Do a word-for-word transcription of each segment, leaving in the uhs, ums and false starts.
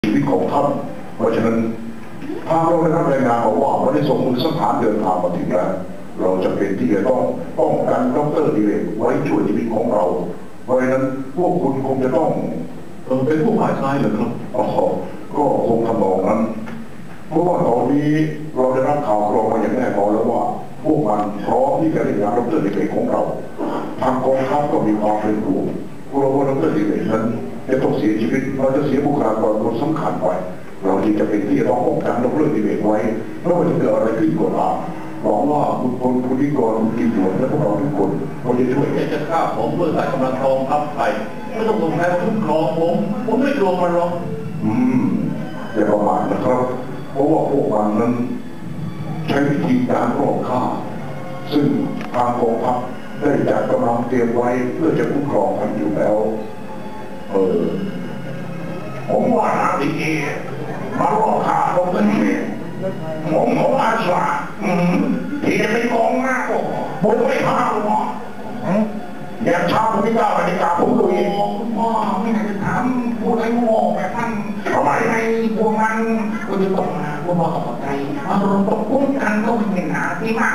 ชีวิตของท่านเพราะฉะนั้นทางเราได้รับรายงานมาว่าวันนี้ส่งมือสังหารเดินทางมาถึงแล้วเราจะเป็นที่จะต้องป้องกันดร.ดิเรกไว้ช่วยชีวิตของเราเพราะฉะนั้นพวกคุณคงจะต้องเป็นผู้ฝ่ายซ้ายเหรอครับอ๋อก็คงทำนองนั้นเพราะว่าตอนนี้เราได้รับข่าวกรองมาอย่างแน่นอนแล้วว่าพวกมันพร้อมที่จะเล่นงานดร.ดิเรกของเราทางกองทัพก็มีความเป็นห่วงกลัวว่าดร.ดิเรกนั้นจะต้องเสียชีวิตเราจะเสียบุคลากรคนสำคัญไปเราจึงจะเป็นที่จะต้องป้องกันดร.ดิเรกไว้ไม่ว่าจะเกิดอะไรขึ้นก็ตามหวังว่าคุณพลคุณนิกรคุณกินหลวงและพวกเราทุกคนเราจะช่วยจะฆ่าผมเพื่อใส่กำลังทองทัพไทยไม่ต้องสงสัยว่าคุ้มครองผมผมไม่กลัวมันหรอกอืมอย่าประมาทนะครับเพราะว่าพวกมันนั้นใช้วิธีการรอบฆ่าซึ่งทางกองทัพได้จัดกำลังเตรียมไว้เพื่อจะคุ้มครองมันอยู่แล้วเออผมว่าทางที่มารอบฆ่าตรงนี้ผมของอาชาที่จะเป็นกองหน้าผมไม่พลาดหรอกอย่างชาวพุทธเจ้าบรรยากาศผมดูเองพ่อไม่น่าจะทำพูดไอ้โง่แบบนั้นทำไมในพวกมันก็จะต้องมาพวกเราต่อใจอารมณ์ตกคุ้มกันก็เป็นหนาที่มาก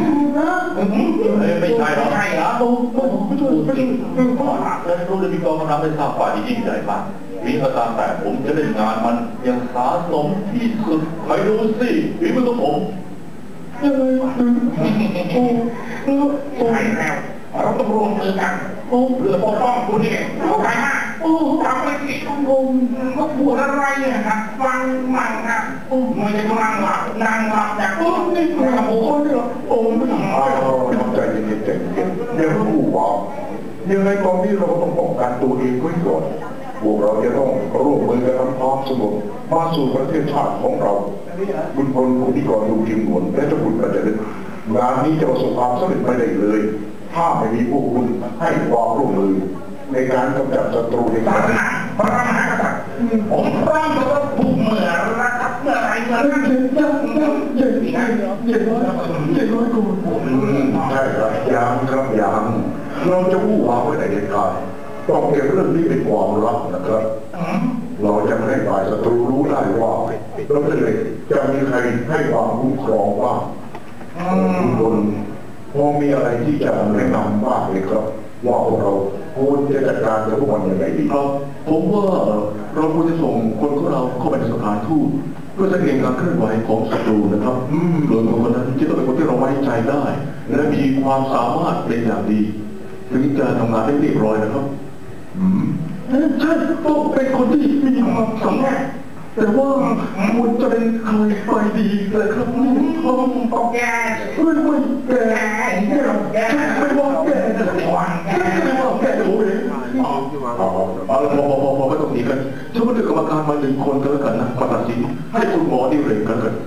ไม่ใช่หรอใช่เหรอผมไม่ช่วยไม่ช่วยขอหนักเลยรู้เลยมีกองกำลังเป็นสร้างฝ่ายที่ยิ่งใหญ่มากวิธีการแต่ผมจะเล่นงานมันอย่างสาสมที่สุดใครดูสิวิธีของผมยังไงโอ้โอ้ใช่แล้วเราต้องรวมมือกันเพื่อปกป้องคุณเองเข้าใจไหมจำไว้สิผมก็พูดอะไรนะครับฟังมันนะไม่ใช่นั่งหลับนั่งหลับจากปุ๊บนี่มันขโมยเหรอโอ้ไม่ต้องใจเย็นๆใจเย็นๆยังรู้ว่ายังไงตอนนี้เราต้องป้องกันตัวเองไว้ก่อนพวกเราจะต้องร่วมมือกันทำความสงบมาสู่ประเทศชาติของเราคุณพลคุณนิกรดูกิมหนวลและเจ้าคุณประจันงานนี้จะประสบความสำเร็จไม่ได้เลยถ้าไม่มีพวกคุณให้ความร่วมมือในการกำจัดศัตรูในการพระมหากษัตริย์ผมพร้อมจะรับผู้เมื่อรักเมื่อไรเมื่อนั้นเย็นเย็นเย็นเย็นร้อยเย็นร้อยกูใช่ครับยังครับยังเราจะพูดวางไว้ในเด็ดขาดต้องเก็บเรื่องนี้เป็นความลับนะครับเราจะไม่ให้ฝ่ายศัตรูรู้ได้ว่าเราจะเลยจะมีใครให้ความคุ้มครองบ้างคุณบนพอมีอะไรที่จะแนะนำบ้างไหมครับว่าพวกเราควรจะจัดการกับพวกมันอย่างไรดีครับผมว่าเราควรจะส่งคนของเราเข้าไปในสถานทูตเพื่อสังเกตการเคลื่อนไหวของศัตรูนะครับโดยคนคนนั้นจะต้องเป็นคนที่เราไว้ใจได้และมีความสามารถเป็นอย่างดีถึงจะทำงานได้เรียบร้อยนะครับใช่ต้องเป็นคนที่มีความสามารถแต่ว่าควรจะเป็นใครไปดีเลยครับนี่ผมต้องแกไม่ไม่แกไม่แกไม่ว่าแกไม่ว่าแกไม่ว่าแกโอ้ยเอาพอพอพอพอไม่ต้องหนีกันฉันมาเลือกกรรมการมาหนึ่งคนก็แล้วกันนะมาตัดสินให้คุณหมอดิเรกกันกัน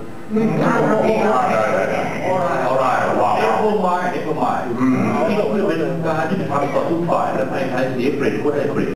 เอาได้เอาได้ว่าเดี๋ยวพวกมาเดี๋ยวพวกมานี่ก็คือเป็นการที่ทำต่อทุกฝ่ายและให้ใครเสียเปรียบก็ได้เปรียบ